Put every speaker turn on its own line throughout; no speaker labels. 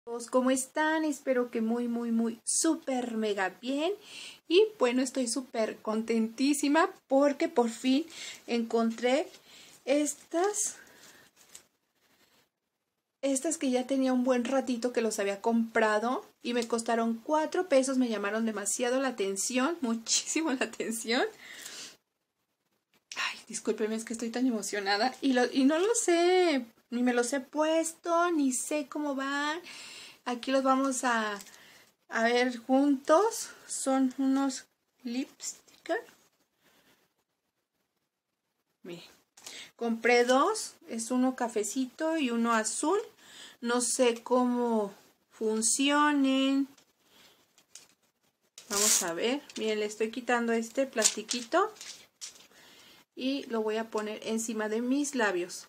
Todos, ¿cómo están? Espero que muy súper mega bien. Y bueno, estoy súper contentísima porque por fin encontré estas que ya tenía un buen ratito que los había comprado y me costaron 4 pesos. Me llamaron demasiado la atención, muchísimo la atención. Ay, discúlpenme, es que estoy tan emocionada y no lo sé, ni me los he puesto, ni sé cómo van. Aquí los vamos a ver juntos. Son unos lipstick. Miren, compré dos. Es uno cafecito y uno azul. No sé cómo funcionen. Vamos a ver. Miren, le estoy quitando este plastiquito y lo voy a poner encima de mis labios.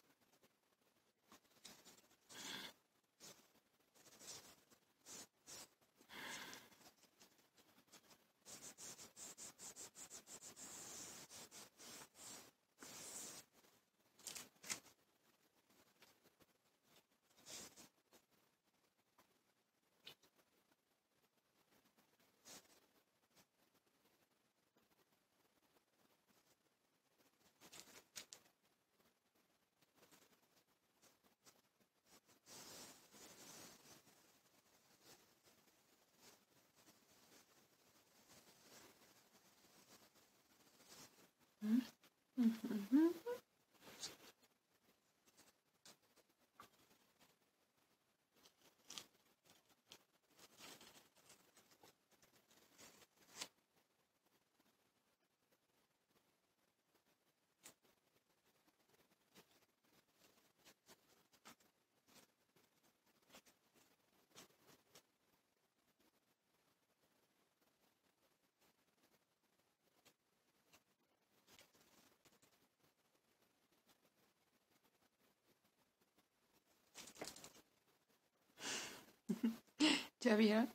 ¿Ya vieron?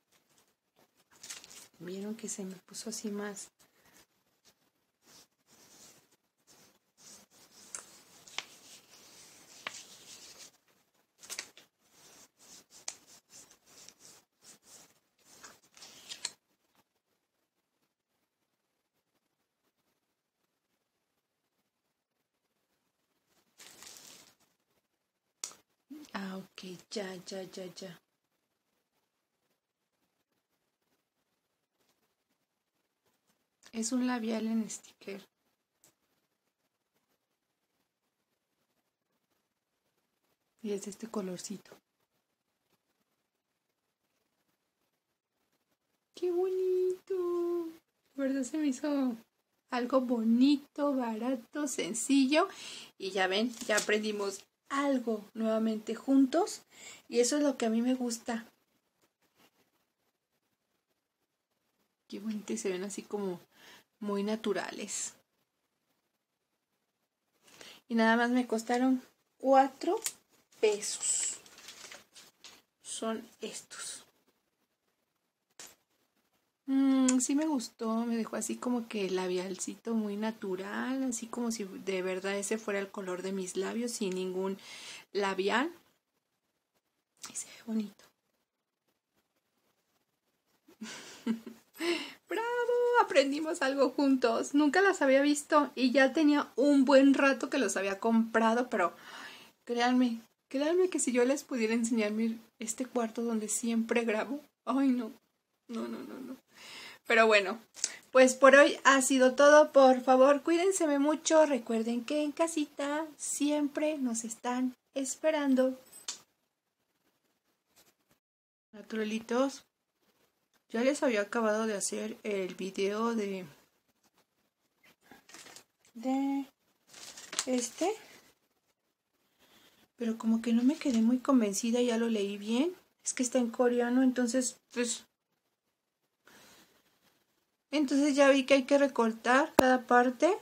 Vieron que se me puso así más. Ah, ok, ya. Es un labial en sticker. Y es de este colorcito. ¡Qué bonito! De verdad se me hizo algo bonito, barato, sencillo. Y ya ven, ya aprendimos algo nuevamente juntos. Y eso es lo que a mí me gusta. Qué bonito, y se ven así como muy naturales. Y nada más me costaron 4 pesos. Son estos. Sí me gustó, me dejó así como que el labialcito muy natural, así como si de verdad ese fuera el color de mis labios sin ningún labial. Y se ve bonito. ¡Bravo! Aprendimos algo juntos. Nunca las había visto y ya tenía un buen rato que los había comprado, pero créanme que si yo les pudiera enseñar este cuarto donde siempre grabo. Ay, no. No. Pero bueno, pues por hoy ha sido todo. Por favor, cuídense mucho. Recuerden que en casita siempre nos están esperando. Naturalitos, ya les había acabado de hacer el video de este, pero como que no me quedé muy convencida. Ya lo leí bien. Es que está en coreano, entonces pues ya vi que hay que recortar cada parte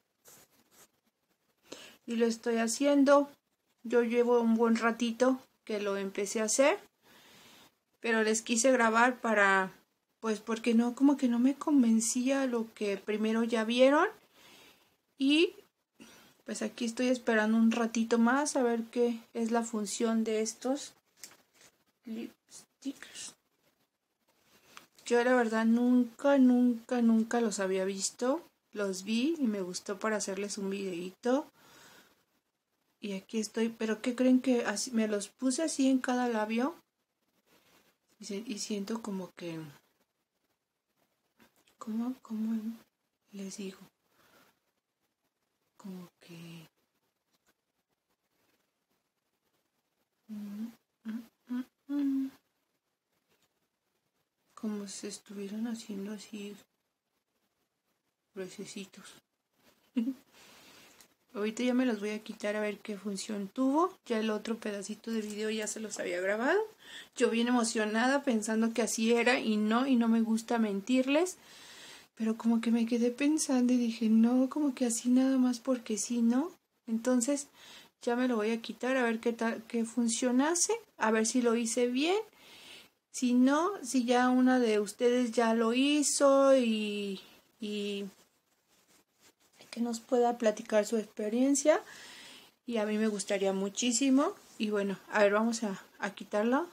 y lo estoy haciendo. Yo llevo un buen ratito que lo empecé a hacer, pero les quise grabar para, pues porque no, como que no me convencía lo que primero ya vieron. Y pues aquí estoy esperando un ratito más a ver qué es la función de estos Lipsticks. Yo la verdad nunca los había visto. Los vi y me gustó para hacerles un videito. Y aquí estoy, pero ¿qué creen que así, me los puse así en cada labio? Y siento como que... ¿Cómo les digo? Como que... como si estuvieran haciendo así gruesecitos. Ahorita ya me los voy a quitar a ver qué función tuvo. Ya el otro pedacito de video ya se los había grabado. Yo bien emocionada pensando que así era y no me gusta mentirles. Pero como que me quedé pensando y dije, no, como que así nada más porque sí, ¿no? Entonces ya me lo voy a quitar a ver qué tal, qué funcionase, a ver si lo hice bien. Si no, si ya una de ustedes ya lo hizo y que nos pueda platicar su experiencia. Y a mí me gustaría muchísimo. Y bueno, a ver, vamos a quitarlo.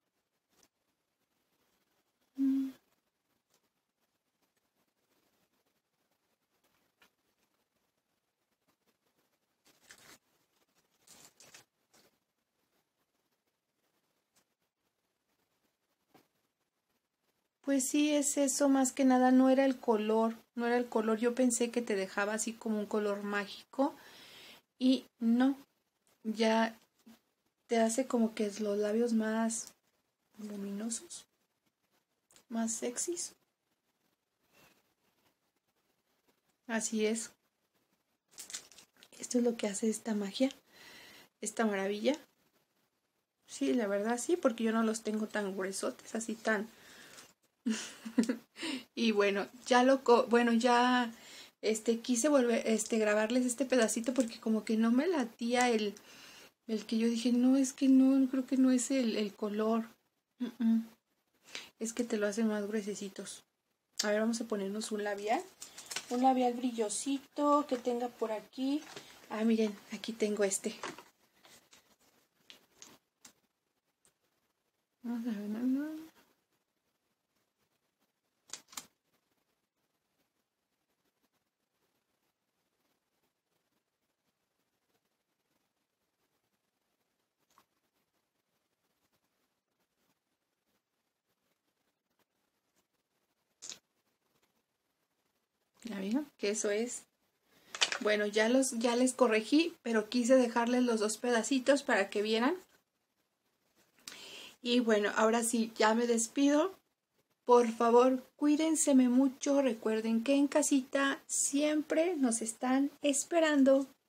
Pues sí, es eso, más que nada, no era el color, yo pensé que te dejaba así como un color mágico y no, ya te hace como que los labios más luminosos, más sexys. Así es, esto es lo que hace esta magia, esta maravilla. Sí, la verdad sí, porque yo no los tengo tan gruesotes, así tan... Y bueno, ya quise volver grabarles este pedacito porque como que no me latía el que yo dije, no, es que no, creo que no es el color. Es que te lo hacen más gruesecitos. A ver, vamos a ponernos un labial brillosito que tenga por aquí. Ah, miren, aquí tengo este. Vamos a ver, no. ¿Ya vieron? Que eso es. Bueno, ya les corregí, pero quise dejarles los dos pedacitos para que vieran. Y bueno, ahora sí, ya me despido. Por favor, cuídenseme mucho. Recuerden que en casita siempre nos están esperando.